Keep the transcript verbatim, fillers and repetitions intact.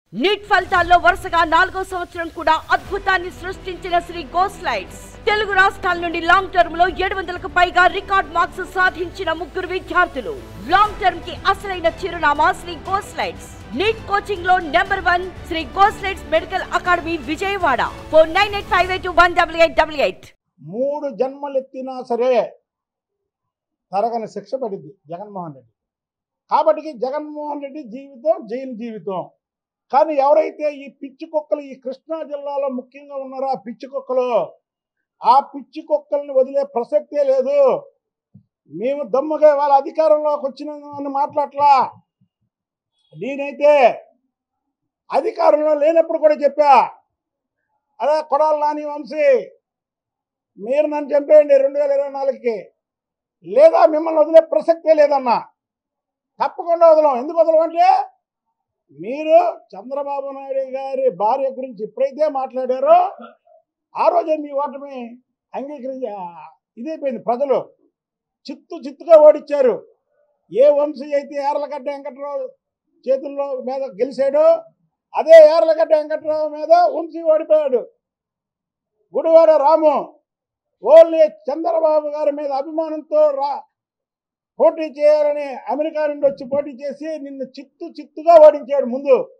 Neat ఫలితాల్లో వరుసగా నాలుగో సంవత్సరం కూడా అద్భుతాన్ని సృష్టించిన శ్రీ గోస్లైట్స్ తెలుగు రాష్ట్రాల నుండి లాంగ్ టర్మ్ లో ఏడు వందలకు పైగా రికార్డ్ మార్క్స్ సాధించిన ముగ్గురు విద్యార్థులు. లాంగ్ టర్మ్ కి అసలైన చిరునామా శ్రీ గోస్లైట్స్. నీట్ కోచింగ్ లో number one Sri Gosslites medical academy Vijayawada. Four nine eight five eight one double eight double eight. మూడు జన్మలెత్తినా సరే తరగని శిక్ష పడింది జగన్మోహన్ రెడ్డి. కాబట్టి జగన్మోహన్ రెడ్డి జీవితం జైలు జీవితం. కానీ ఎవరైతే ఈ పిచ్చి కుక్కలు ఈ కృష్ణా జిల్లాలో ముఖ్యంగా ఉన్నారో ఆ పిచ్చి కుక్కలు, ఆ పిచ్చి కుక్కల్ని వదిలే ప్రసక్తే లేదు. మేము దమ్ముగా వాళ్ళ అధికారంలోకి వచ్చిన మాట్లాడలా. నేనైతే అధికారంలో లేనప్పుడు కూడా చెప్పా, అదే కొడాల నాని వంశీ మీరు నన్ను చంపేయండి రెండు వేల ఇరవై నాలుగుకి, లేదా మిమ్మల్ని వదిలే ప్రసక్తే లేదన్నా. తప్పకుండా వదలం. ఎందుకు వదలం అంటే మీరు చంద్రబాబు నాయుడు గారి భార్య గురించి ఎప్పుడైతే మాట్లాడారో ఆ రోజే మీ ఓటమి అంగీకరించి ఇదైపోయింది. ప్రజలు చిత్తు చిత్తుగా ఓడించారు. ఏ వంశీ అయితే యార్లగడ్డ వెంకట్రావు చేతుల్లో మీద గెలిచాడో అదే యార్లగడ్డ వెంకట్రావు మీద వంశీ ఓడిపోయాడు. గుడివాడ రాము ఓన్లీ చంద్రబాబు గారి మీద అభిమానంతో రా పోటీ చేయాలని అమెరికా నుండి వచ్చి పోటీ చేసి నిన్ను చిత్తు చిత్తుగా ఓడించాడు ముందు.